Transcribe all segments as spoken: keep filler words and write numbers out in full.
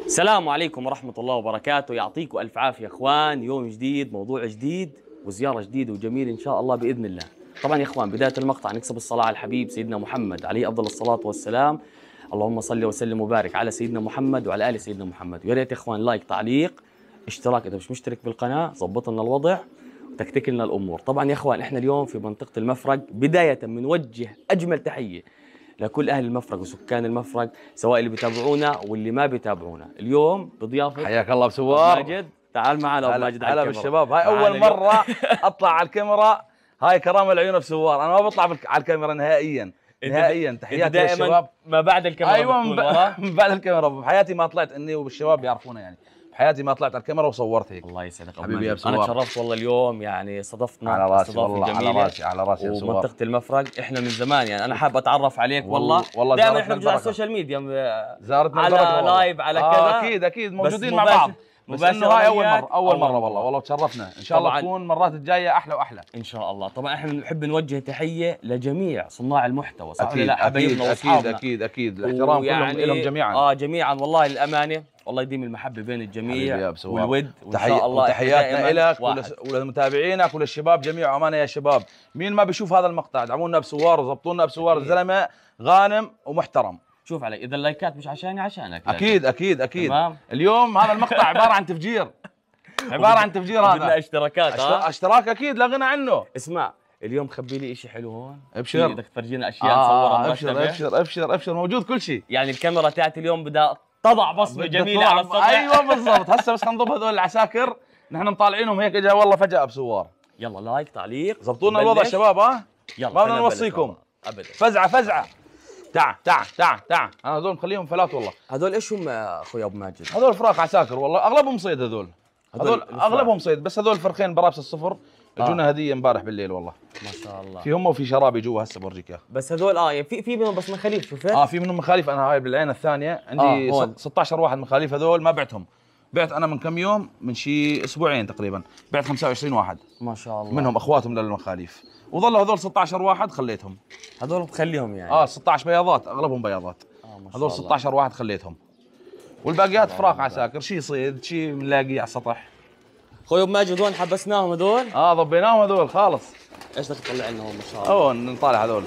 السلام عليكم ورحمة الله وبركاته، يعطيكم ألف عافية إخوان. يوم جديد، موضوع جديد، وزيارة جديدة وجميلة إن شاء الله بإذن الله. طبعا يا إخوان، بداية المقطع نكسب الصلاة على الحبيب سيدنا محمد عليه أفضل الصلاة والسلام. اللهم صل وسلم وبارك على سيدنا محمد وعلى آل سيدنا محمد. ويا ريت يا إخوان لايك، تعليق، اشتراك إذا مش مشترك بالقناة، ظبط لنا الوضع وتكتك لنا الأمور. طبعا يا إخوان، إحنا اليوم في منطقة المفرق. بداية بنوجه أجمل تحية لكل اهل المفرق وسكان المفرق، سواء اللي بيتابعونا واللي ما بيتابعونا. اليوم بضيافه حياك الله بسوار ماجد. تعال معنا ابو ماجد على هلا الكاميرا. بالشباب. هاي اول مره اطلع على الكاميرا. هاي كرامه العيون بسوار، انا ما بطلع على الكاميرا نهائيا نهائيا. تحياتي للشباب. ما بعد الكاميرا. ايوه من بعد الكاميرا. بحياتي ما طلعت اني وبالشباب بيعرفونا يعني. بحياتي ما طلعت على الكاميرا وصورت هيك. الله يسعدك حبيبي يا بسوار. انا تشرفت والله اليوم، يعني صدفتنا على راسي والله، على راسي على راسي يا بسوار. ومنطقة المفرق احنا من زمان، يعني انا حاب اتعرف عليك والله. والله دائما احنا بنجي على السوشيال ميديا، زارتنا على لايف على كذا. آه اكيد اكيد موجودين مع بعض، بس انه هاي اول مره اول مره والله والله تشرفنا. ان شاء الله تكون المرات الجايه احلى واحلى ان شاء الله. طبعا احنا بنحب نوجه تحيه لجميع صناع المحتوى، صح اكيد لا اكيد اكيد اكيد اكيد الاحترام كلهم لهم جميعا. اه جميعا والله الامانه، والله يديم المحبه بين الجميع والود. وان شاء الله تحياتنا لك ولمتابعينك وللشباب جميع. امانه يا شباب، مين ما بيشوف هذا المقطع دعمونا بسوار وظبطونا بسوار. الزلمه غانم ومحترم. شوف علي، اذا اللايكات مش عشاني عشانك. اكيد اكيد اكيد تمام. اليوم هذا المقطع عباره عن تفجير، عباره عن تفجير. هذا بدنا اشتراكات. ها اشتراك اكيد لا غنى عنه. اسمع، اليوم خبي لي شيء حلو هون. ابشر، بدك تفرجينا اشياء آه نصورها. ابشر ابشر ابشر ابشر موجود كل شيء. يعني الكاميرا تاعتي اليوم بدها تضع بصمه جميله على السطح. ايوه بالضبط. هسه بس نضرب هذول العساكر، نحن مطالعينهم هيك اجى والله فجاه بسوار. يلا لايك، تعليق، ظبطونا الوضع شباب. ها يلا ما بدنا نوصيكم ابدا. فزعه فزعه. تعا تعا تعا تعا. انا هذول مخليهم فلات والله. هذول ايش هم اخوي ابو ماجد؟ هذول فراخ عساكر والله، اغلبهم صيد. هذول هذول اغلبهم صيد، بس هذول فرخين برابس الصفر اجونا آه. هديه امبارح بالليل والله. ما شاء الله. في هم وفي شرابي جوا هسه بورجيك اياها. بس هذول اه يعني في في منهم بس مخاليف. شفت؟ اه في منهم مخاليف. انا هاي بالعين الثانيه عندي آه ستة عشر واحد مخاليف. هذول ما بعتهم، بعت انا من كم يوم، من شي اسبوعين تقريبا، بعت خمسة وعشرين واحد. ما شاء الله. منهم اخواتهم للمخاليف، وظلوا هذول ستة عشر واحد خليتهم. هذول بخليهم يعني اه ستة عشر بياضات، اغلبهم بياضات. آه ما شاء هذول ستة عشر واحد خليتهم، والباقيات فراخ عساكر، شي صيد شي بنلاقيه على السطح. اخوي ابو ماجد هون حبسناهم هذول. اه ضبيناهم هذول خالص. ايش بدك تطلع لنا هون؟ ما شاء الله. هون نطالع هذول.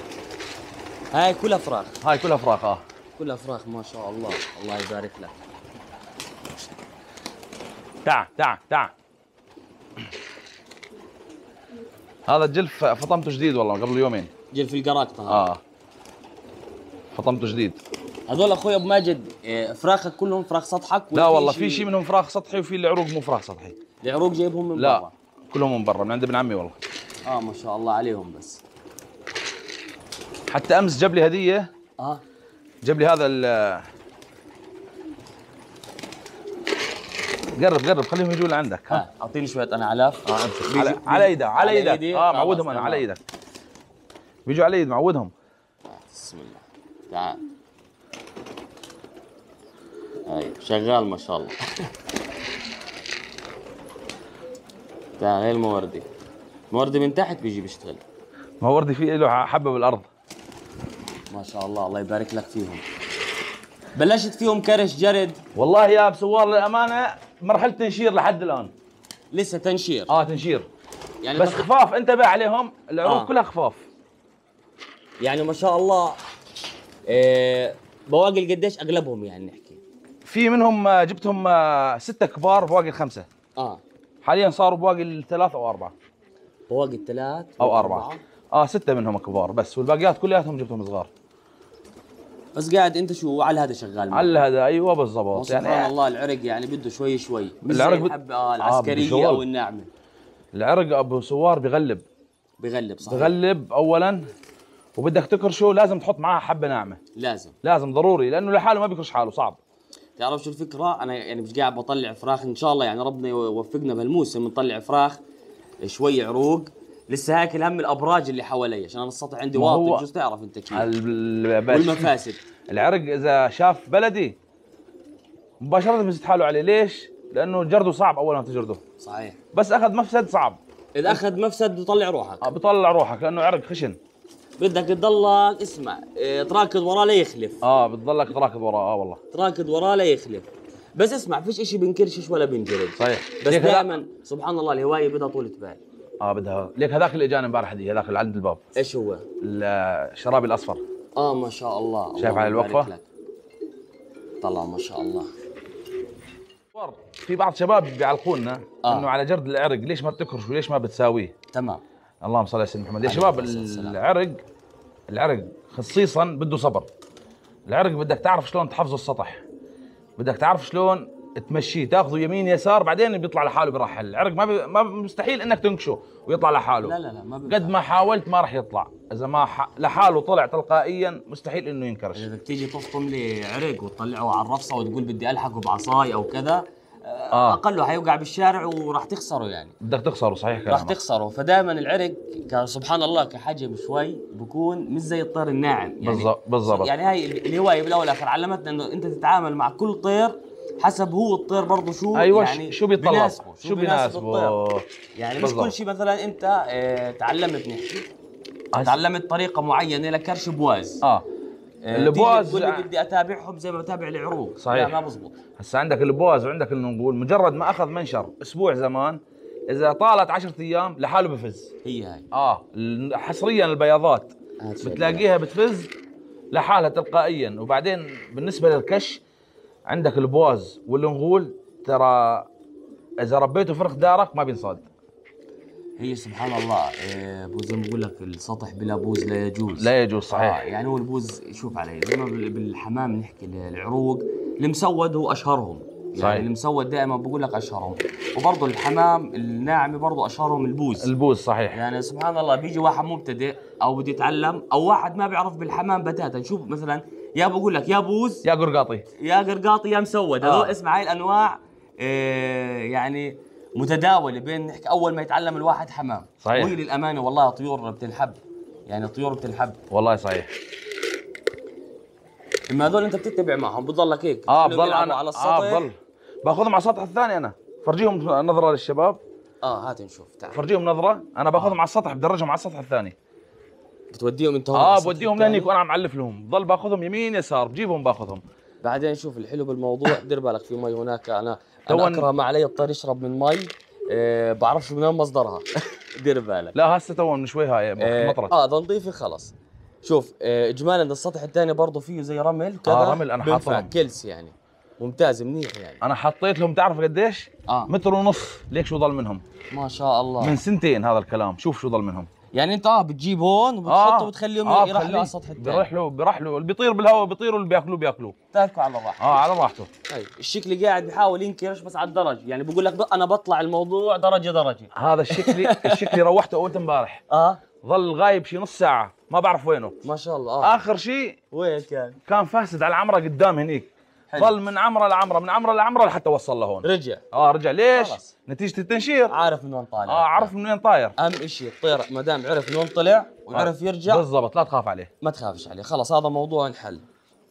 هاي كلها فراخ. هاي كلها فراخ. اه كلها فراخ ما شاء الله. الله يبارك لك. تعا تعا تعا. هذا الجلف فطمته جديد والله قبل يومين. جلف القراقطة. اه فطمته جديد. هذول اخوي ابو ماجد فراخك كلهم فراخ سطحك؟ لا والله في شيء منهم فراخ سطحي، وفي العروق مو فراخ سطحي. العروق جايبهم من برا؟ لا كلهم من برا، من عند ابن عمي والله. اه ما شاء الله عليهم. بس حتى امس جاب لي هديه. اه جاب لي هذا ال قرب قرب خليهم يجوا لعندك. ها اعطيني شويه انا علاف. اه امسك على, على ايدك على ايدك. اه معودهم انا على ايدك، بيجوا على ايد معودهم. بسم الله. تعال. هاي شغال ما شاء الله. تعال. هاي الموردي، موردي من تحت بيجي بيشتغل. موردي فيه له حبه بالارض. ما شاء الله. الله يبارك لك فيهم. بلشت فيهم كرش جرد؟ والله يا بسوار للامانه مرحله تنشير لحد الان. لسه تنشير؟ اه تنشير يعني، بس خفاف. انتبه عليهم، العروق آه. كلها خفاف يعني ما شاء الله. إيه بواقي قديش اغلبهم يعني نحكي؟ في منهم جبتهم ستة كبار، بواقي الخمسة. اه حاليا صاروا بواقي الثلاث او اربعة. بواقي الثلاث او اربعة. اه ستة منهم كبار بس، والباقيات كلياتهم جبتهم صغار. بس قاعد انت شو على هذا شغال؟ على هذا ايوه بالضبط. يعني سبحان الله العرق يعني بده شوي شوي. العرق الحبه اه العسكريه آه او الناعمه. العرق ابو سوار بغلب بغلب صحيح. بغلب اولا، وبدك تكرشه لازم تحط معاه حبه ناعمه. لازم لازم ضروري، لانه لحاله ما بيكرش حاله، صعب. تعرف شو الفكره؟ انا يعني مش قاعد بطلع فراخ، ان شاء الله يعني ربنا يوفقنا بهالموسم نطلع فراخ شوي عروق. لسه هاكل هم الابراج اللي حوالي، عشان انا السطح عندي واطي. بجوز تعرف انت كيف. والمفاسد. العرق اذا شاف بلدي مباشره بيزت حاله عليه. ليش؟ لانه جرده صعب اول ما تجرده. صحيح. بس اخذ مفسد صعب. اذا اخذ مفسد بيطلع روحك. اه بيطلع روحك لانه عرق خشن. بدك تضلك اسمع اه تراكض وراه لا يخلف. اه بتضلك تراكض وراه. اه والله تراكض وراه لا يخلف. بس اسمع فيش شيء بنكرشش ولا بنجلد. صحيح. بس دائما سبحان الله الهوايه بدها طولة بال. اه بدها ليك هذاك اللي اجاني امبارح هديه، هذاك اللي عند الباب. ايش هو؟ الشرابي الاصفر. اه ما شاء الله. شايف على الوقفه؟ طلع ما شاء الله. في بعض شباب بيعلقونا آه. انه على جرد العرق ليش ما بتكرش وليش ما بتساويه؟ تمام. اللهم صل على سيدنا محمد. يا شباب العرق العرق خصيصا بده صبر. العرق بدك تعرف شلون تحفظه السطح، بدك تعرف شلون تمشيه، تاخذه يمين يسار بعدين بيطلع لحاله بيرحل. العرق ما بي... ما مستحيل انك تنكشه ويطلع لحاله. لا لا لا ما بي قد ما حاولت ما راح يطلع، اذا ما ح... لحاله طلع تلقائيا مستحيل انه ينكرش. اذا بدك تيجي تفطم لي عرق وتطلعه على الرفصه وتقول بدي الحقه بعصاي او كذا آه. اقله حيوقع بالشارع وراح تخسره يعني. بدك تخسره صحيح كلامك. راح تخسره. فدائما العرق سبحان الله كحجم شوي بكون مش زي الطير الناعم يعني. بالضبط بالضبط. يعني هاي الهوايه بالاول والاخر علمتنا انه انت تتعامل مع كل طير حسب هو الطير برضه شو أيوة يعني شو بيطلب بيناسبه. شو بيناسبه يعني مش كل شيء مثلا انت اه تعلمت نحكي تعلمت طريقه معينه لكرش بواز اه البواز تقول لي بدي اتابعهم زي ما بتابع العروق. صحيح. لا ما بزبط. هسه عندك البواز وعندك النقول مجرد ما اخذ منشر اسبوع زمان اذا طالت عشرة ايام لحاله بفز. هي هاي اه حصريا البياضات بتلاقيها بتفز لحالها تلقائيا. وبعدين بالنسبه للكش عندك البواز والنغول ترى اذا ربيته فرخ دارك ما بينصاد. هي سبحان الله إيه زي ما بقول لك السطح بلا بوز لا يجوز. لا يجوز صحيح. آه يعني هو البوز شوف علي زي ما بالحمام نحكي العروق المسود هو اشهرهم يعني صحيح. المسود دائما بقول لك اشهرهم. وبرضه الحمام الناعمه برضه اشهرهم البوز. البوز صحيح. يعني سبحان الله بيجي واحد مبتدئ او بده يتعلم او واحد ما بيعرف بالحمام بتاتا شوف مثلا يا بقول لك يا بوز يا قرقاطي يا قرقاطي يا مسود. هذول آه. اسمع هاي الانواع إيه يعني متداوله بين نحكي اول ما يتعلم الواحد حمام. صحيح. وهي للامانه والله طيور بتنحب يعني طيور بتنحب والله صحيح. اما هذول انت بتتبع معهم بضلك هيك اه بضل انا على السطح. اه بضل باخذهم على السطح الثاني انا فرجيهم نظره للشباب. اه هات نشوف تعال فرجيهم نظره انا باخذهم آه. على السطح بدرجهم على السطح الثاني. بتوديهم انت اه بوديهم لاني وانا عم علف لهم بضل باخذهم يمين يسار بجيبهم باخذهم. بعدين شوف الحلو بالموضوع دير بالك في مي هناك انا انا اكره ما علي الطير يشرب من مي أه بعرفش من وين مصدرها. دير بالك. لا هسه تو من شوي هاي مطرت. اه اذا نظيفه خلص. شوف آه اجمالا السطح الثاني برضه فيه زي رمل كذا. اه رمل انا حاطهم كلس يعني ممتاز منيح يعني. انا حطيت لهم تعرف قديش؟ اه متر ونص. ليك شو ضل منهم؟ ما شاء الله من سنتين هذا الكلام. شوف شو ضل منهم. يعني انت اه بتجيب هون وبتحطه وبتخليهم آه يرحلوا على السطح الثاني. بيرحلوا بيرحلوا اللي بيطير بالهواء بيطيروا اللي بياكلوه بياكلوه. تاكلوا على راحته. اه على راحته. طيب الشكلي قاعد بيحاول ينكرش بس على الدرج يعني بقول لك انا بطلع الموضوع درجه درجه. هذا الشكلي الشكلي روحته اول امبارح. اه ظل غايب شي نص ساعه ما بعرف وينه. ما شاء الله. آه. اخر شيء وين كان؟ كان فاسد على العمره قدام هنيك. ظل من عمره لعمره من عمره لعمره لحتى وصل لهون. رجع. اه رجع ليش؟ خلص. نتيجه التنشير. عارف من وين طالع. اه عارف من وين طاير. اهم شيء الطير ما دام عرف من وين طلع وعرف يرجع بالضبط لا تخاف عليه. ما تخافش عليه خلص هذا موضوع انحل.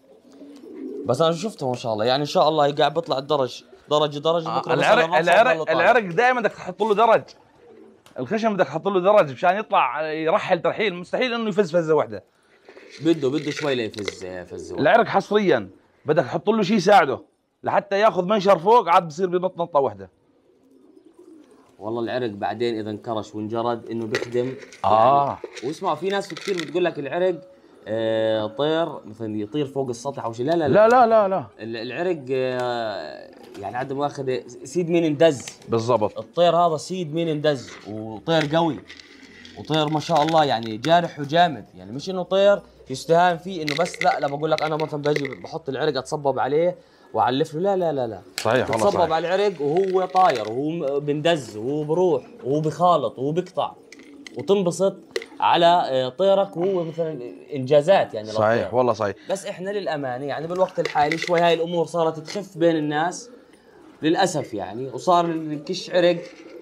بس انا شفته ما شاء الله يعني ان شاء الله قاعد بيطلع الدرج درجه درجه آه العرق العرق العرق دائما بدك تحط له درج. الخشم بدك تحط له درج مشان يطلع يرحل ترحيل مستحيل انه يفز فزه واحده. بده بده شوي ليفز فزه. العرق حصريا بدك تحط له شيء يساعده لحتى ياخذ منشر فوق عاد بصير بنط نطه واحده. والله العرق بعدين اذا انكرش وانجرد انه بيخدم. اه يعني واسمعوا في ناس كثير بتقول لك العرق آه طير مثلا يطير فوق السطح او شيء. لا لا لا لا لا لا العرق آه يعني عدم مؤاخذه سيد مين اندز. بالضبط. الطير هذا سيد مين اندز وطير قوي وطير ما شاء الله يعني جارح وجامد يعني مش انه طير يستهان فيه انه بس لا لا بقول لك انا مثلا باجي بحط العرق اتصبب عليه واعلف له. لا لا لا لا صحيح والله صحيح. على العرق وهو طاير وهو بندز وهو بروح وهو بخالط وهو بيقطع وتنبسط على طيرك وهو مثلا انجازات يعني. صحيح للطير. والله صحيح. بس احنا للامانه يعني بالوقت الحالي شوي هاي الامور صارت تخف بين الناس للاسف يعني وصار الكش عرق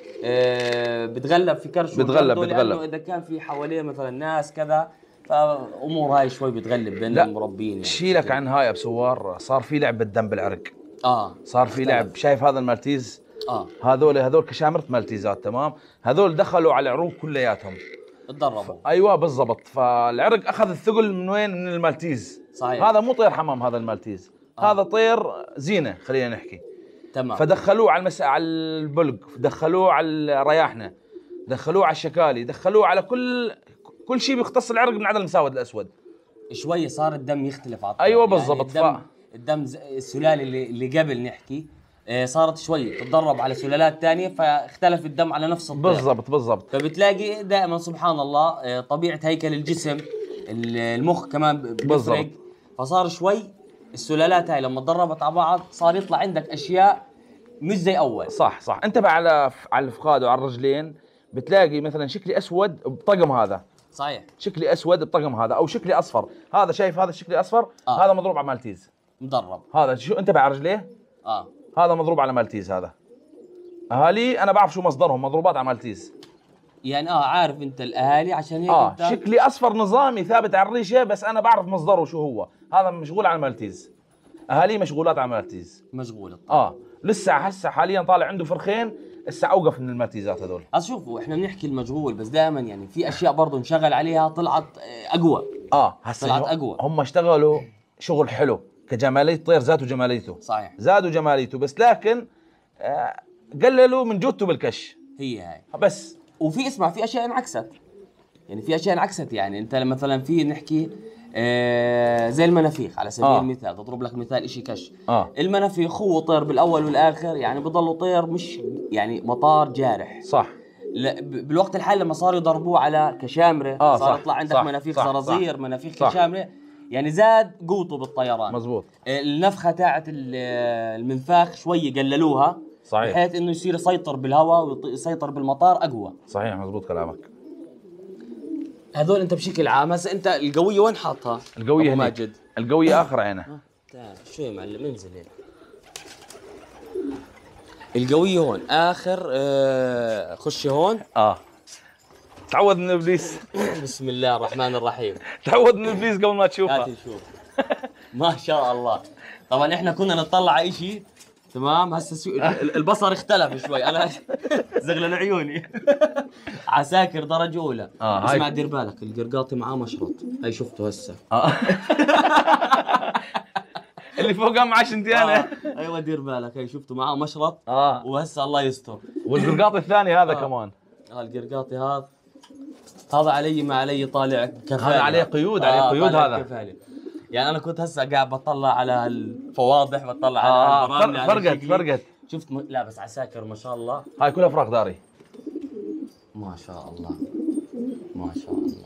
آه بتغلب في كرش بتغلب بتغلب اذا كان في حواليه مثلا ناس كذا فامور هاي شوي بتغلب بين المربين يعني. شيلك عن هاي يا بسوار صار في لعب بالدم بالعرق. اه صار في لعب. شايف هذا المالتيز؟ اه هذول هذول كشامرة مالتيزات تمام. هذول دخلوا على العروق كلياتهم تدربوا. ايوه بالضبط. فالعرق اخذ الثقل من وين؟ من المالتيز. صحيح. هذا مو طير حمام هذا المالتيز. آه. هذا طير زينه خلينا نحكي. تمام. فدخلوه على المس... على البلق، دخلوه على الرياحنه، دخلوه على الشكالي، دخلوه على كل كل شيء بيختص العرق من عدا المسود الاسود. شوي صار الدم يختلف على الطير. ايوه بالضبط. يعني الدم, الدم السلاله اللي, اللي قبل نحكي صارت شوي تتدرب على سلالات ثانيه فاختلف الدم على نفس الطير. بالضبط بالضبط. فبتلاقي دائما سبحان الله طبيعه هيكل الجسم، المخ كمان بيفرق، فصار شوي السلالات هاي لما تدربت على بعض صار يطلع عندك اشياء مش زي اول. صح صح. انتبه على على الفخاد وعلى الرجلين، بتلاقي مثلا شكلي اسود بطقم هذا. صحيح. شكلي اسود بطقم هذا، او شكلي اصفر، هذا شايف هذا شكلي اصفر، آه. هذا مضروب على مالتيز. مدرب. هذا شو انتبه على رجليه؟ اه هذا مضروب على مالتيز. هذا اهالي انا بعرف شو مصدرهم، مضروبات على مالتيز. يعني اه عارف انت الاهالي عشان هيك اه انت... شكلي اصفر نظامي ثابت على الريشه، بس انا بعرف مصدره شو هو. هذا مشغول على المالتيز، اهالي مشغولات على المالتيز. مشغوله. اه لسه هسه حاليا طالع عنده فرخين، لسه اوقف من المالتيزات هذول. شوفوا احنا بنحكي المجهول، بس دائما يعني في اشياء برضه انشغل عليها طلعت اقوى. اه هسه طلعت اقوى. هم اشتغلوا شغل حلو كجماليه الطير، زادوا جماليته. صحيح. زادوا جماليته، بس لكن آه قللوا من جودته بالكش. هي هاي بس. وفي اسمع في اشياء انعكست، يعني في اشياء انعكست. يعني انت مثلا في نحكي آه زي المنافيخ على سبيل آه. المثال، تضرب لك مثال شيء كش. آه. المنافيخ هو طير بالاول والاخر، يعني بضله طير مش يعني مطار جارح. صح. بالوقت الحالي لما صاروا يضربوه على كشامره آه صار يطلع عندك صح منافيخ صح زرازير، صح منافيخ صح كشامره، يعني زاد قوته بالطيران. مزبوط. النفخه تاعت المنفاخ شوي قللوها. صحيح. بحيث انه يصير يسيطر بالهواء ويسيطر بالمطار اقوى. صحيح مزبوط كلامك. هذول انت بشكل عام هسه انت القويه وين حاطها؟ القويه أبو ماجد. القويه اخر عينه. آه. تعال شوي يا معلم انزل هيك. القويه هون اخر. آه خش هون. اه تعود من ابليس. بسم الله الرحمن الرحيم. تعود من ابليس قبل ما تشوفها. هات نشوف. ما شاء الله. طبعا احنا كنا نطلع على شيء تمام، هسه سو... البصر اختلف شوي. انا زغلل عيوني. عساكر درجه اولى. آه اسمع دير بالك القرقاطي معاه مشرط، هي شفته هسه. آه. اللي فوقها معاه شنتيانه. آه. ايوه دير بالك هي شفته معاه مشرط. اه وهسه الله يستر. والقرقاطي الثاني هذا آه. كمان. اه القرقاطي هذا هذا علي ما علي طالع كفاله. هذا عليه قيود. آه. عليه قيود هذا كفالة. يعني انا كنت هسه قاعد بطلع على الفواضح، بطلع على آه. البرامج. فرقت فرقت. شفت م... لا بس عساكر ما شاء الله. هاي كلها فراخ داري. ما شاء الله ما شاء الله.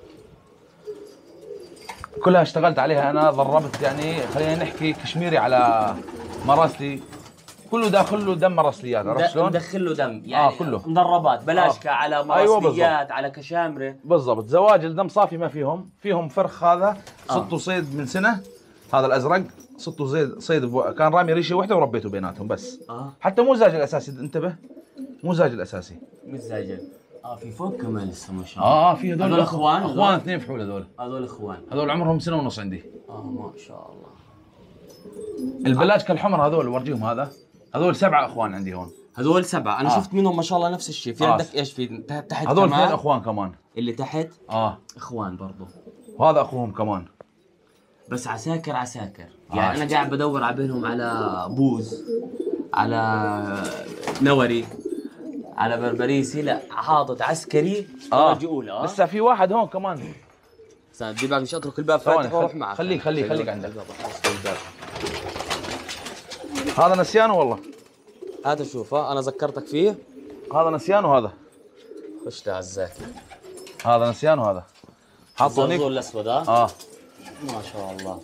كلها اشتغلت عليها انا، ضربت يعني خلينا نحكي كشميري على مراسلي، كله داخل له دم مراسليات. عرفت شلون؟ مدخل له دم يعني. اه كله مدربات بلاشكا آه. على مراسليات. أيوة على كشامره. بالضبط. زواجل دم صافي ما فيهم. فيهم فرخ هذا صدته آه. صيد من سنه، هذا الازرق صدته صيد صيد كان رامي ريشه واحده وربيته بيناتهم بس. آه. حتى مو زاجل الاساسي، انتبه مو زاجل الاساسي. مش زاجل. اه في فوق كمان لسه ما شاء الله. اه في هذول اخوان. اخوان اثنين فحول هذول. هذول اخوان. هذول عمرهم سنه ونص عندي. اه ما شاء الله. البلاجكا الحمر هذول ورجيهم هذا، هذول سبعه اخوان عندي هون. هذول سبعه انا آه. شفت منهم ما شاء الله نفس الشيء. في آه. عندك ايش في تحت هذول اثنين اخوان كمان. اللي تحت اه اخوان برضه. وهذا اخوهم كمان. بس عساكر عساكر. يعني آه. انا قاعد بدور على بينهم على بوز، على نوري، على بربريسي. لا حاطط عسكري درجه اولى. آه. لسه في واحد هون كمان. استنى دي بعد مش اترك الباب فاتح واروح معك. خليك خليك خليك عندك. هذا نسيانه والله. هذا شوفه انا ذكرتك فيه. هذا نسيانه هذا. خش تعال الزاكي. هذا نسيانه هذا. حاطه هنيك. الزرزور الاسود. اه اه ما شاء الله.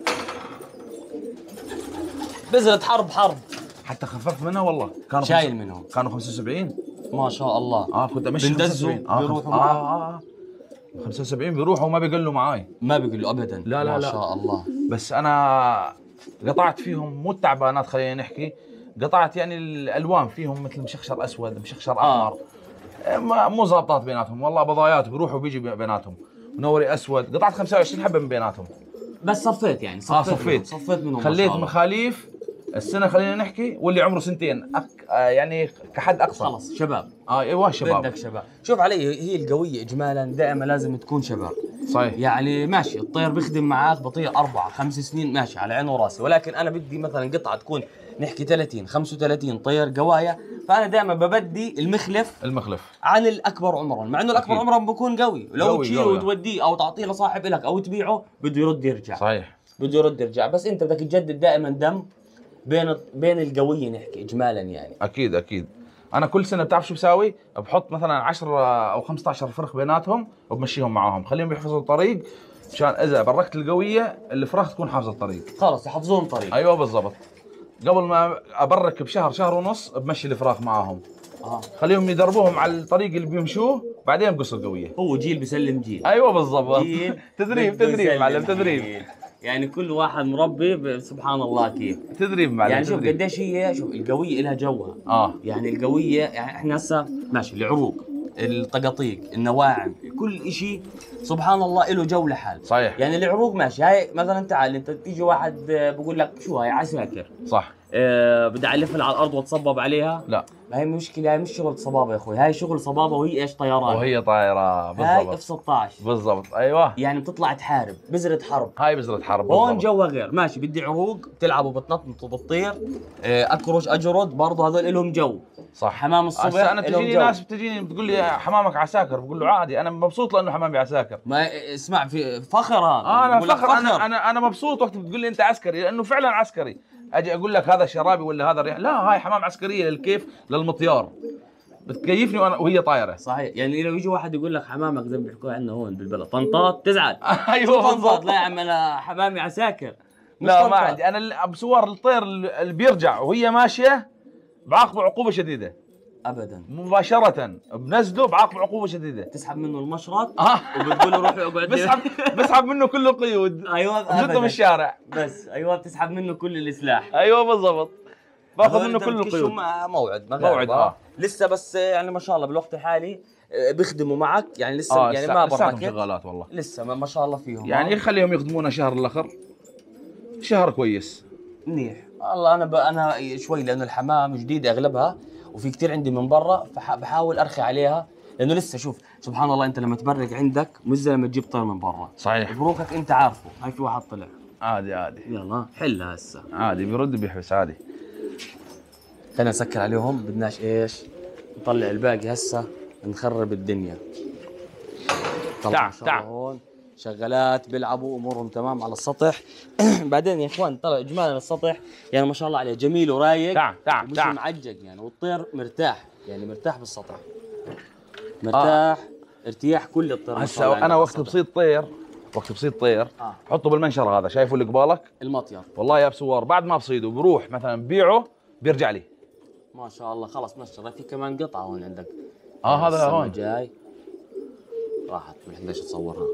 بذرة حرب حرب. حتى خففت منها والله. كانوا شايل خمس... منهم. كانوا خمسة وسبعين. ما شاء الله. اه كنت امشي بندزوا آه بيروحوا آه آه. خمسة وسبعين بيروحوا وما بيقلوا معاي. ما بيقلوا ابدا. لا لا ما لا. شاء الله. بس انا قطعت فيهم مو التعبانات خلينا نحكي، قطعت يعني الالوان فيهم مثل مشخشر اسود مشخشر احمر. آه. مو ظابطات بيناتهم والله، بضايات بيروحوا وبيجي بيناتهم. منوري اسود قطعت خمسة وعشرين حبه من بيناتهم. بس صفيت يعني صفيت. اه صفيت. منهم. صفيت منهم. خليت مخاليف السنه خلينا نحكي، واللي عمره سنتين أك... آه يعني كحد اقصى. خلاص شباب. اه ايوه شباب. بدك شباب. شوف علي هي القويه اجمالا دائما لازم تكون شباب. صحيح. يعني ماشي الطير بيخدم معك بطيء اربع خمس سنين ماشي على عيني وراسي، ولكن انا بدي مثلا قطعه تكون نحكي ثلاثين خمسة وثلاثين طير قوايا، فانا دائما ببدي المخلف المخلف عن الاكبر عمرا، مع انه الاكبر عمرا بكون قوي، ولو تشيله وتوديه او تعطيه لصاحب لك او تبيعه بده يرد يرجع. صحيح بده يرد يرجع، بس انت بدك تجدد دائما دم بين بين القويه نحكي اجمالا يعني. اكيد اكيد. انا كل سنه بتعرف شو بساوي؟ بحط مثلا عشرة او خمسة عشر فرخ بيناتهم وبمشيهم معاهم، خليهم يحفظوا الطريق مشان اذا بركت القويه الفراخ تكون حافظه الطريق. خلص يحفظون الطريق. ايوه بالضبط. قبل ما ابرك بشهر شهر ونص بمشي الفراخ معاهم. اه خليهم يدربوهم على الطريق اللي بيمشوه، بعدين بقص القويه. هو جيل بيسلم جيل. ايوه بالضبط. تدريب تدريب معلم تدريب. يعني كل واحد مربي سبحان الله كيف. تدريب معلم. يعني شوف قديش هي، شوف القويه لها جوها. اه يعني القويه يعني احنا هسه ماشي العروق، الطقاطيق، النواعم، كل شيء سبحان الله له جو لحال. صحيح. يعني العروق ماشي، هاي مثلا تعال انت تيجي واحد بقول لك شو هاي عساكر. صح. آه بدي اعلفها على الارض واتصبب عليها؟ لا، ما هي مشكله، هاي مش شغل صبابه يا اخوي، هاي شغل صبابه وهي ايش طيران. وهي طايره بالضبط. هاي اف ستة عشر بالضبط. ايوه يعني بتطلع تحارب، بذره حرب. هاي بذره حرب. هون جوها غير، ماشي بدي عروق بتلعبوا بتنططوا بتطير، آه اكرش اجرد برضه هذول لهم جو. صح. حمام الصبح انا بتجيني ناس بتجيني بتقول لي حمامك عساكر، بقول له عادي انا مبسوط لانه حمامي عساكر. ما اسمع في فخر هذا. آه انا فخر, فخر. انا انا انا مبسوط وقت بتقول لي انت عسكري لانه فعلا عسكري. اجي اقول لك هذا شرابي ولا هذا ريح، لا هاي حمام عسكريه للكيف للمطيار، بتكيفني وانا وهي طايره. صحيح. يعني لو يجي واحد يقول لك حمامك زي ما بيحكوا عندنا هون بالبلد طنطات تزعل. ايوه طنطات. لا يا عم انا حمامي عساكر. لا طنطات. ما عندي انا بصور الطير اللي بيرجع وهي ماشيه بعاقبه عقوبه شديده. ابدا. مباشره بنزله بعاقبه عقوبه شديده. تسحب منه المشرط آه. وبتقول له روح اقعد. بسحب بسحب منه كل القيود. ايوه بزته من الشارع بس. ايوه بتسحب منه كل السلاح. ايوه بالضبط. باخذ منه كل القيود. موعد موعد اه لسه بس يعني ما شاء الله بالوقت الحالي بيخدموا معك يعني لسه آه يعني ما بركت شغالات والله لسه ما, ما شاء الله فيهم يعني خليهم يخدمونا شهر الاخر شهر كويس منيح. والله انا ب... انا شوي لانه الحمام جديده اغلبها وفي كثير عندي من برا فبحاول ارخي عليها لانه لسه شوف سبحان الله انت لما تبرق عندك مش زي لما تجيب طير من برا. صحيح. بروكك انت عارفه. هاي في واحد طلع عادي عادي يلا حلها هسه عادي بيرد بيحبس عادي. خلينا نسكر عليهم بدناش ايش نطلع الباقي هسه نخرب الدنيا. تعال تعال هون شغالات بيلعبوا امورهم تمام على السطح. بعدين يا اخوان طلع اجمالا السطح يعني ما شاء الله عليه جميل ورايق. تعال تعال مش تعال معجق يعني والطير مرتاح يعني مرتاح بالسطح مرتاح آه. ارتياح كل الطير. هسه انا وقت بصيد طير وقت بصيد طير آه. حطه بالمنشر هذا شايفه اللي قبالك المطير. والله يا بسوار بعد ما بصيده بروح مثلا ببيعه بيرجع لي. ما شاء الله خلص منشر. في كمان قطعه هون عندك اه هذا هون جاي راحت ما بدناش تصورها.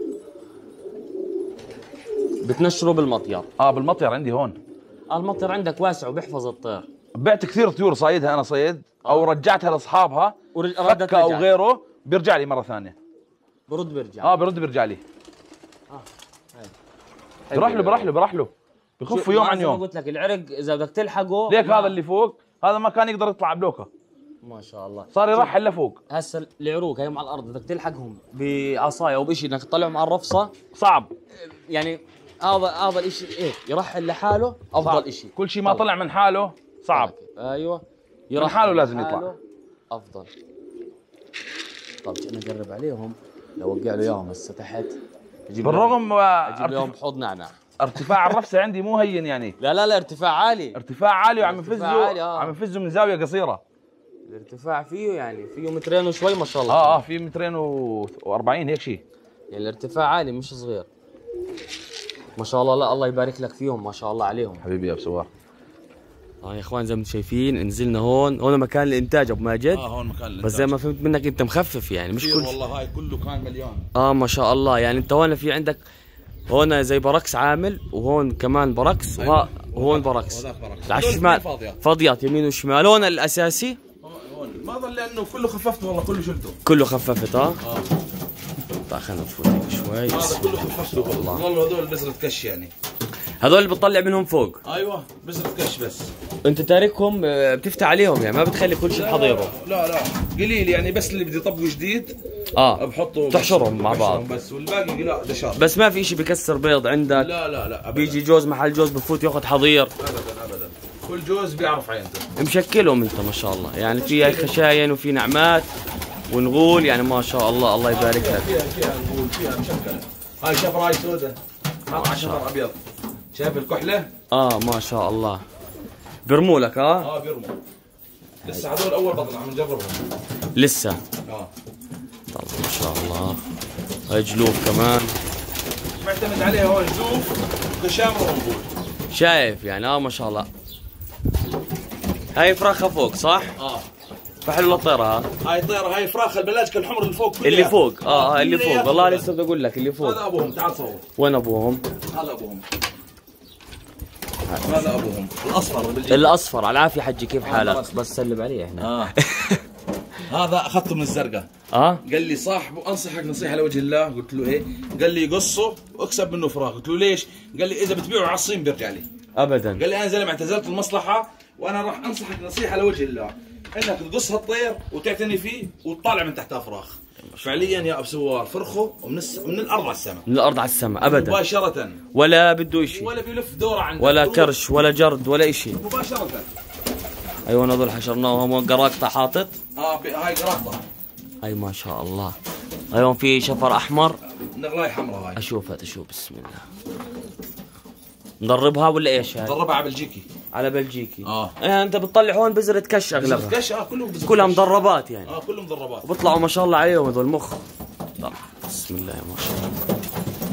بتنشره بالمطير. اه بالمطير عندي هون. آه المطير عندك واسع وبيحفظ الطير. بعت كثير طيور صايدها انا صيد او آه. رجعتها لاصحابها فكه او غيره بيرجع لي مره ثانيه. برد بيرجع. اه برد بيرجع لي. اه بروح له بروح له بروح له بخفوا يوم عن يوم. قلت لك العرق اذا بدك تلحقه ليك هذا اللي فوق هذا ما كان يقدر يطلع بلوكه. ما شاء الله صار يرحل لفوق. هسه العروق هي على الارض بدك تلحقهم بعصايه او بشيء انك تطلعهم على الرفصه صعب يعني. هذا هذا الشيء ايه يرحل لحاله افضل شيء. كل شيء ما طلع من حاله صعب. ايوه من حاله لازم يطلع افضل. طب نقرب عليهم لو وقع له اياهم هسه تحت بالرغم اجيب لهم حوض نعناع. ارتفاع الرفسه عندي مو هين يعني. لا لا لا ارتفاع عالي ارتفاع عالي وعم يفزوا آه. عم يفزوا من زاويه قصيره. الارتفاع فيه يعني فيه مترين وشوي ما شاء الله. اه اه في مترين وأربعين هيك شيء يعني الارتفاع عالي مش صغير ما شاء الله. لا الله يبارك لك فيهم ما شاء الله عليهم حبيبي يا بسوار. اه يا اخوان زي ما انتم شايفين نزلنا هون. هون مكان الانتاج ابو ماجد. اه هون مكان الانتاج بس زي ما فهمت منك انت مخفف يعني مش كل والله هاي كله كان مليان. اه ما شاء الله يعني انت هون في عندك هون زي بركس عامل وهون كمان بركس أيوة. وهون بركس على الشمال فاضيات يمين وشمال. هون الاساسي هون ما ظل لانه كله خففت والله كله شلته كله خففت اه اه طيب خلينا نفوت شوي. هذا كله خففته والله والله هذول بذرة كش يعني هذول اللي بتطلع منهم فوق. ايوه بذرة كش بس انت تاركهم بتفتح عليهم يعني ما بتخلي كل شيء بحضيره. لا لا قليل يعني بس اللي بده يطبقوا جديد اه بحطه تحشرهم مع بعض بس، والباقي لا دشار. بس ما في شيء بكسر بيض عندك؟ لا لا لا أبداً. بيجي جوز محل جوز بفوت ياخذ حظير؟ ابدا ابدا، كل جوز بيعرف عينته. مشكلهم انت ما شاء الله، يعني في خشاين وفي نعمات ونغول، يعني ما شاء الله الله يبارك لك. فيها فيها نغول، فيها مشكله. هاي شفراي سوداء، هذا شفر ابيض، شايف الكحله؟ اه ما شاء الله. برموا لك؟ اه اه بيرموا. لسه هذول اول بطن عم نجربهم لسه. اه طب ما شاء الله. هاي جلوف كمان معتمد عليها هون، جلوف وخشامر ونغول. شايف يعني اه ما شاء الله. هاي فراخها فوق صح؟ اه فحلو للطيرة ها؟ هاي طيرة، هاي فراخ البلاج الحمر اللي فوق كلها. اللي فوق اه, آه اللي فوق والله لسه بدي اقول لك اللي فوق. هذا ابوهم، تعال صور. وين ابوهم؟ هذا ابوهم، هذا ابوهم الاصفر بالجيب. الاصفر. على العافية حجي كيف حالك؟ بس سلم عليه احنا. اه هذا اخذته من الزرقاء. اه قال لي صاحبه انصحك نصيحه لوجه الله، قلت له ايه؟ قال لي قصه واكسب منه فراغ، قلت له ليش؟ قال لي اذا بتبيعه على الصين بيرجع لي. ابدا. قال لي انا زلمه اعتزلت المصلحه وانا راح انصحك نصيحه لوجه الله، انك تقص هالطير وتعتني فيه وتطالع من تحتها فراخ. فعليا يا ابو سوار فرخه ومن الس... من الارض على السماء. من الارض على السماء ابدا. مباشره. ولا بده شيء. ولا بيلف دوره عندك. ولا كرش ولا جرد ولا شيء. مباشره. ايوه هذول حشرناهم. قراقطه حاطط؟ اه هاي قراقطه. هاي ما شاء الله. هاي في شفر احمر. نغلاي حمراء هاي. اشوف هذا شو بسم الله. ندربها ولا ايش هاي؟ ندربها على بلجيكي. على بلجيكي. اه ايه انت بتطلع هون بزرة كش اغلبها. بزرة كش اه كلهم بزرة كلها كش. مدربات يعني. اه كلهم مدربات. وبيطلعوا ما شاء الله عليهم هذول مخ. طب بسم الله ما شاء الله.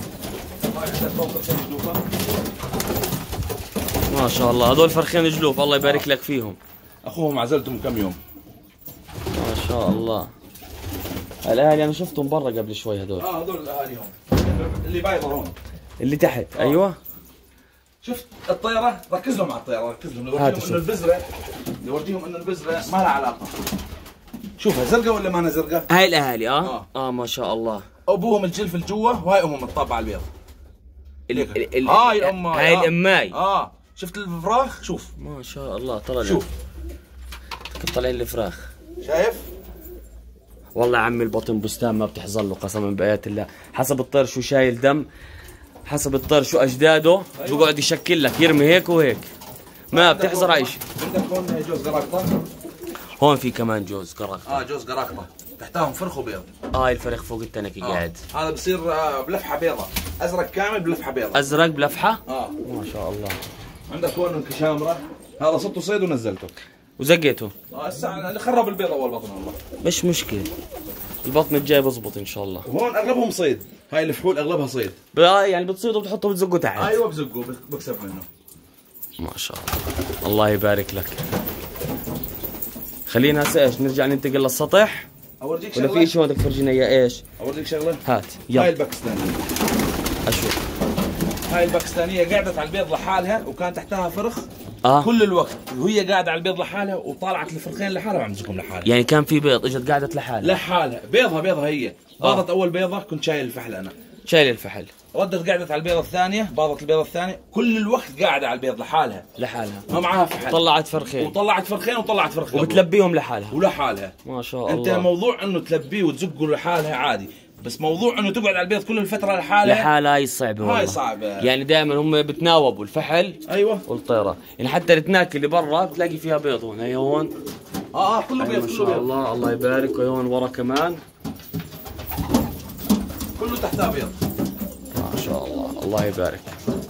ما شاء الله هذول فرخين جلوف الله يبارك لك فيهم. اخوهم عزلته من كم يوم. ما شاء الله. الاهلي انا شفتهم برا قبل شوي هذول. اه هذول الاهالي هون اللي بايضه هون اللي تحت. آه. ايوه شفت الطيره، ركز لهم على الطيره، ركز لهم نورجيهم انه البزره، نورجيهم انه البزره ما لها علاقه. شوفها زرقاء ولا ما أنا زرقاء؟ هاي الاهالي اه اه, آه ما شاء الله. ابوهم الجلف الجوا وهاي امهم الطابعه على البيض. ال ال هاي الام هاي آه. الاماي. اه شفت الفراخ؟ شوف ما شاء الله طلع. شوف طلعين الفراخ. شايف؟ والله يا عمي البطن بستان ما بتحزن له قسما بآيات الله. حسب الطير شو شايل دم، حسب الطير شو اجداده. أيوة. بقعد يشكل لك يرمي هيك وهيك ما بتحزر اي شيء. عندك هون جوز قراقطه. هون في كمان جوز قراقطه. اه جوز قراقطه تحتهم فرخ وبيض. اه الفرخ فوق التنكي آه. قاعد. هذا بصير آه بلفحه بيضاء، ازرق كامل بلفحه بيضاء. ازرق بلفحه؟ اه ما شاء الله. عندك هون الكشامره، هذا صدته صيد ونزلته وزقيته. اه هسه اللي خرب البيض اول بطن والله. مش مشكله، البطن الجاي بزبط ان شاء الله. وهون اغلبهم صيد، هاي الفحول اغلبها صيد. يعني بتصيدوا بتحطوا بتزقوا تحت. ايوه بزقوا بكسب منه. ما شاء الله الله يبارك لك. خلينا هسه ايش نرجع ننتقل للسطح. اورجيك شغله ولا في شيء بدك تفرجينا اياه؟ ايش؟ اورجيك شغله؟ هات يلا. هاي الباكستانيه. اشوف. هاي الباكستانيه قعدت على البيض لحالها وكان تحتها فرخ اه كل الوقت، وهي قاعده على البيض لحالها وطالعت الفرخين لحالها وعم تزقهم لحالها. يعني كان في بيض اجت قعدت لحالها لحالها، بيضها بيضها هي. باضت اول بيضه كنت شايل الفحل انا. شايل الفحل. ردت قعدت على البيضه الثانيه، باضت البيضه الثانيه، كل الوقت قاعده على البيض لحالها. لحالها. ما معاها فحل. طلعت فرخين. وطلعت فرخين وطلعت فرخ. وبتلبيهم لحالها. ولحالها. ما شاء انت الله. موضوع انه تلبيه وتزقه لحالها عادي، بس موضوع انه تقعد على البيض كل الفتره لحالها. لحالها هاي صعبه والله. هاي صعبه. يعني دائما هم بتناوبوا الفحل. ايوه. والطيره، يعني حتى التناك اللي برا بتلاقي فيها بيض هون. هي هون. اه اه كله بيض. ما شاء الله الله يبارك. وهون ورا كمان كله تحتها بيض. ما شاء الله الله يبارك.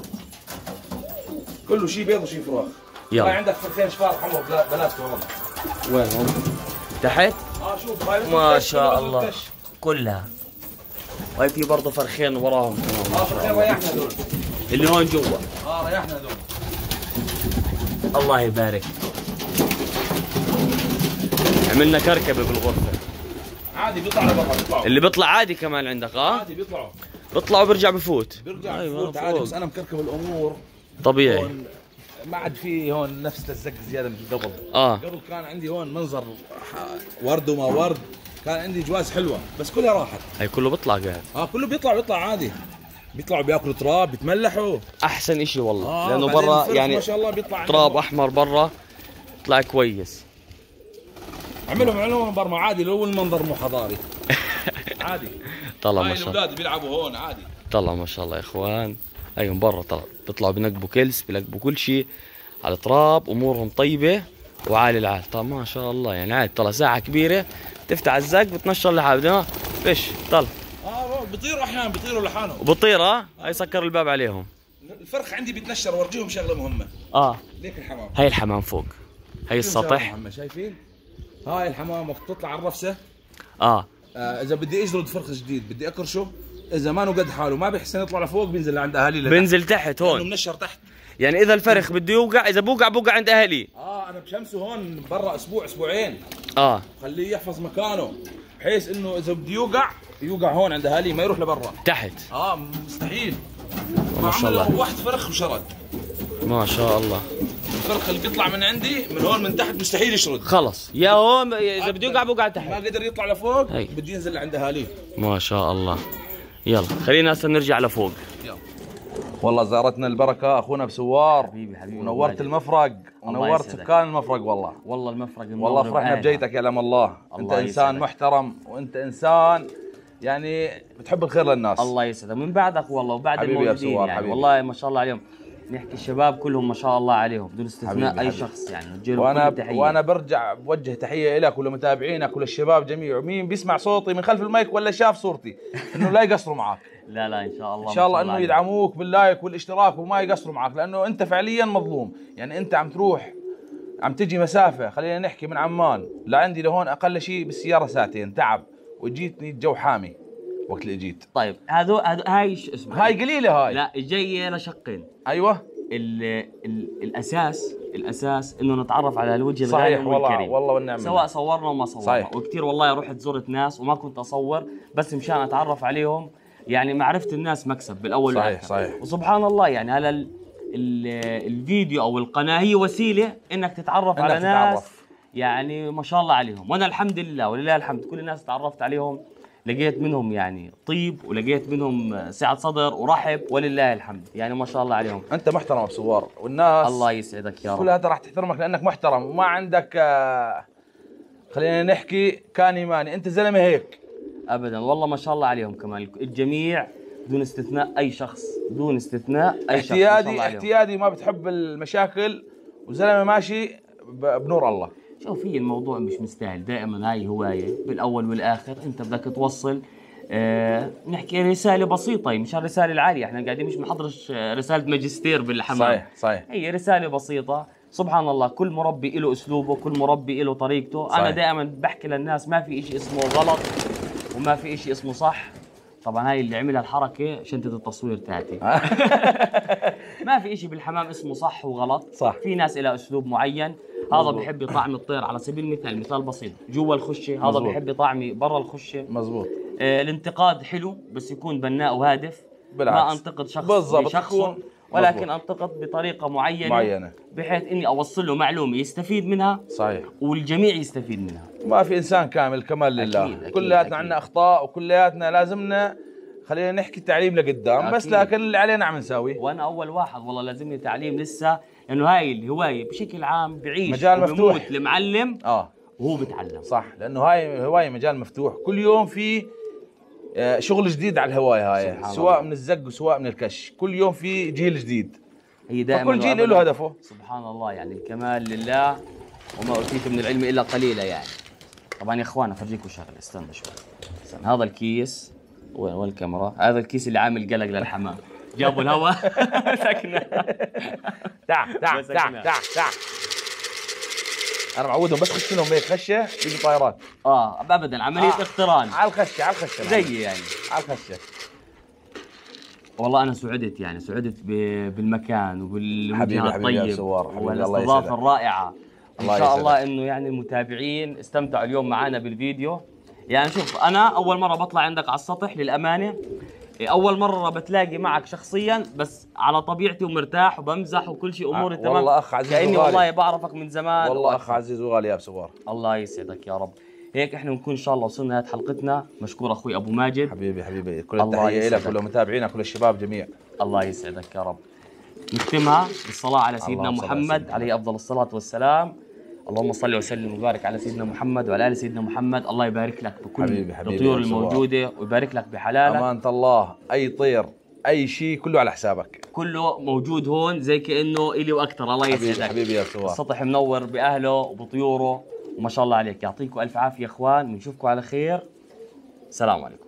كله شيء بيض وشيء فراخ. يلا. هاي عندك فرخين شفار حمر بنات كمان. وين هم؟ تحت؟ اه شوف هاي ما شاء الله كلها. وهي في برضه فرخين وراهم كمان. اه فرخين ريحنا هذول. اللي هون جوا. اه ريحنا هذول. الله يبارك. عملنا كركبه بالغرفه. عادي بيطلع لبرا بيطلعوا. اللي بيطلع عادي كمان عندك اه؟ عادي بيطلعوا. بيطلع وبيرجع بفوت. بيرجع أيوة بفوت عادي، بس انا مكركب الامور طبيعي. هون ما عاد في هون نفس الزق زياده من قبل. اه قبل كان عندي هون منظر ورد وما ورد، كان عندي جواز حلوه بس كلها راحت. هي كله بيطلع قاعد. اه كله بيطلع بيطلع عادي، بيطلعوا بياكلوا تراب بيتملحوا. احسن اشي والله. آه لانه برا يعني ما شاء الله بيطلع تراب احمر برا طلع كويس. عملهم علوم برما عادي لو المنظر مو حضاري. عادي. طلع ما شاء الله. الاولاد بيلعبوا هون عادي. طلع ما شاء الله يا اخوان، هيهم برا طلع بيطلعوا بنقبوا كلس، بينقبوا كل شيء على التراب، امورهم طيبه وعالي العال. طلع ما شاء الله يعني عادي. طلع ساعه كبيره تفتح الزق بتنشر لحالك. ها فيش طلع. اه بيطيروا احيانا، بيطيروا لحالهم. وبطير ها هاي سكر الباب عليهم. الفرخ عندي بيتنشر، ورجيهم شغله مهمه. اه ليك الحمام، هاي الحمام فوق، هي السطح. شايفين؟ هاي الحمام وقت تطلع على الرفسه. اه, آه اذا بدي اجرد فرخ جديد بدي اكرشه، اذا ما قد حاله ما بيحسن يطلع لفوق بينزل لعند اهالي. بينزل تحت هون، منشر تحت. يعني اذا الفرخ بده يوقع، اذا بوقع بوقع عند اهلي. اه انا بشمسه هون برا اسبوع اسبوعين. اه خليه يحفظ مكانه، بحيث انه اذا بده يوقع يوقع هون عند اهالي، ما يروح لبرا تحت. اه مستحيل. ما شاء الله. روحت فرخ وشرد. ما شاء الله. الفرخ اللي بيطلع من عندي من هون من تحت مستحيل يشرد. خلص يا هون اذا بده يوقع بوقع تحت. ما قدر يطلع لفوق بده ينزل لعند اهاليه. ما شاء الله. يلا خلينا هسه نرجع لفوق. يلا. والله زارتنا البركه اخونا بسوار. حبيبي حبيبي. ونورت المفرق ونورت سكان المفرق والله. والله المفرق والله فرحنا بجيتك يا لم الله. انت انسان يسعدك. محترم، وانت انسان يعني بتحب الخير للناس. الله يسعدك من بعدك والله وبعد الموجودين يعني حبيبي. والله ما شاء الله عليهم. نحكي الشباب كلهم ما شاء الله عليهم بدون استثناء اي حبيبي. شخص يعني نوجه وانا وانا برجع بوجه تحيه لك ولمتابعينك وللشباب جميع، ومين بيسمع صوتي من خلف المايك ولا شاف صورتي انه لا يقصروا معك. لا لا ان شاء الله ان شاء الله انه يدعموك باللايك والاشتراك وما يقصروا معك، لانه انت فعليا مظلوم. يعني انت عم تروح عم تجي مسافه، خلينا نحكي من عمان لعندي لهون اقل شيء بالسياره ساعتين تعب، وجيتني الجو حامي وقت اللي جيت. طيب هذو هاي شو اسمه؟ هاي قليله هاي. لا جايه لشقين. ايوه. ال ال الاساس الاساس انه نتعرف على الوجه الغني والكريم. والله والنعم. سواء صورنا وما صورنا. صحيح. وكثير والله رحت زرت ناس وما كنت اصور بس مشان اتعرف عليهم. يعني معرفه الناس مكسب بالاول صحيح والآخر. صحيح. وسبحان الله يعني هلا ال ال الفيديو او القناه هي وسيله انك تتعرف إنك على تتعرف. ناس يعني ما شاء الله عليهم، وانا الحمد لله ولله الحمد كل الناس تعرفت عليهم لقيت منهم يعني طيب، ولقيت منهم سعة صدر ورحب ولله الحمد، يعني ما شاء الله عليهم. انت محترم بسوار، والناس الله يسعدك يا رب كلها راح تحترمك لانك محترم وما عندك آه خلينا نحكي كان ايماني، انت زلمه هيك ابدا. والله ما شاء الله عليهم كمان الجميع بدون استثناء اي شخص، بدون استثناء اي شخص. احتيادي احتيادي ما بتحب المشاكل وزلمه ماشي بنور الله. شوف هي الموضوع مش مستاهل، دائما هاي هوايه بالاول والاخر انت بدك توصل آه نحكي رساله بسيطه، مش الرساله العاليه، احنا قاعدين مش بنحضرش رساله ماجستير بالحمام. صحيح صحيح. هي رساله بسيطه. سبحان الله كل مربي له اسلوبه، كل مربي له طريقته. صحيح. انا دائما بحكي للناس ما في شيء اسمه غلط وما في شيء اسمه صح. طبعا هاي اللي عملها الحركه شنطه التصوير تاعتي. ما في شيء بالحمام اسمه صح وغلط. صح. في ناس لها اسلوب معين. هذا بحب يطعم الطير على سبيل المثال، مثال بسيط جوا الخشه، هذا بحب يطعمي برا الخشه. مزبوط. آه الانتقاد حلو بس يكون بناء وهادف. بالعكس. ما انتقد شخص بشخصه، ولكن انتقد بطريقه معينه معينه بحيث اني اوصل له معلومه يستفيد منها. صحيح. والجميع يستفيد منها. ما في انسان كامل كمال لله، كلياتنا عندنا اخطاء وكلياتنا لازمنا خلينا نحكي تعليم لقدام. أكيد. بس لكن اللي علينا عم نساويه. وانا اول واحد والله لازمني تعليم لسه، لانه هاي الهوايه بشكل عام بعيش مجال مفتوح. المعلم اه وهو بتعلم. صح، لانه هاي هوايه مجال مفتوح، كل يوم في شغل جديد على الهوايه هاي، سواء من الزق وسواء من الكش، كل يوم في جيل جديد. هي دائما كل جيل له هدفه. سبحان الله يعني الكمال لله وما اوتيت من العلم الا قليلا. يعني طبعا يا اخوان افرجيكم شغله، استنى شوي استنى. هذا الكيس وين وين الكاميرا؟ هذا الكيس اللي عامل قلق للحمام. جابوا الهواء سكنه. تعال تعال تعال تعال تعال. انا معودهم بس خش لهم هيك خشه بيجوا طائرات. اه ابدا عمليه آه. اقتران على الخشه على الخشه زي يعني على الخشه. والله انا سعدت يعني سعدت بالمكان وبالوجه الطيب والاستضافه الرائعه. ان شاء الله انه يعني المتابعين استمتعوا اليوم معنا بالفيديو. يعني شوف انا اول مره بطلع عندك على السطح للامانه، اول مره بتلاقي معك شخصيا بس على طبيعتي ومرتاح وبمزح وكل شيء اموري تمام. والله اخ عزيز كاني والله بعرفك من زمان. والله اخ عزيز وغالي يا بسوار. الله يسعدك يا رب. هيك احنا بنكون ان شاء الله وصلنا نهايه حلقتنا. مشكور اخوي ابو ماجد. حبيبي حبيبي كل التحيه لك ولمتابعينا كل الشباب جميع. الله يسعدك يا رب. نختمها بالصلاه على سيدنا محمد عليه افضل الصلاه والسلام. اللهم صل وسلم وبارك على سيدنا محمد وعلى ال سيدنا محمد. الله يبارك لك بكل حبيبي حبيبي الطيور الموجوده ويبارك لك بحلالك. امانه الله اي طير اي شيء كله على حسابك، كله موجود هون زي كانه الي واكثر. الله يسعدك حبيبي حبيبي يا سوار. السطح منور باهله وبطيوره وما شاء الله عليك. يعطيكم الف عافيه يا اخوان، بنشوفكم على خير. السلام عليكم.